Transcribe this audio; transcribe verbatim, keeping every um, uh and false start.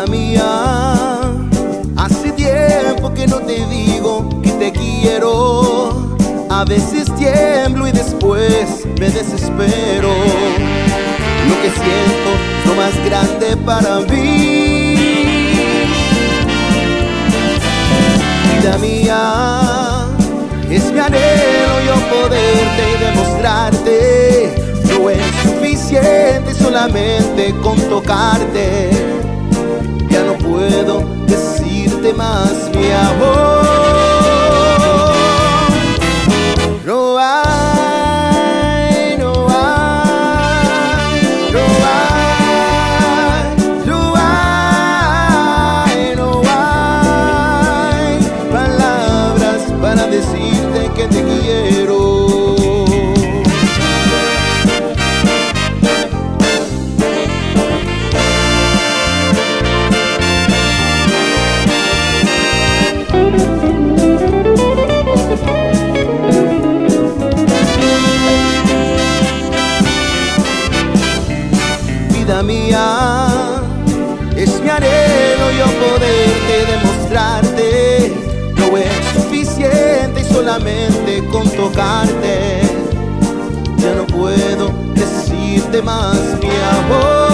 Vida mía, hace tiempo que no te digo que te quiero. A veces tiemblo y después me desespero. Lo que siento es lo más grande para mí. Vida mía, es mi anhelo yo poderte y demostrarte. No es suficiente solamente con tocarte. Ya no puedo decirte más mi amor. No hay, no hay, no hay, no hay, no hay palabras para decirte que te quiero. Vida mía, es mi anhelo yo poderte demostrarte. No es suficiente solamente con tocarte. Ya no puedo decirte más mi amor.